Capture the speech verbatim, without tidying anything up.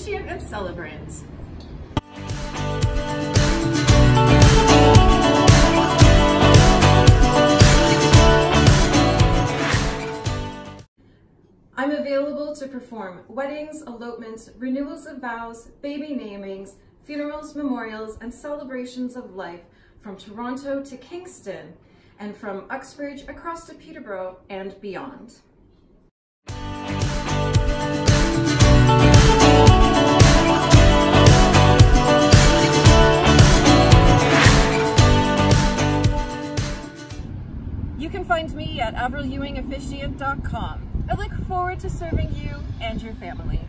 officiant and celebrant. I'm available to perform weddings, elopements, renewals of vows, baby namings, funerals, memorials, and celebrations of life from Toronto to Kingston, and from Uxbridge across to Peterborough and beyond. You can find me at avril ewing officiant dot com. I look forward to serving you and your family.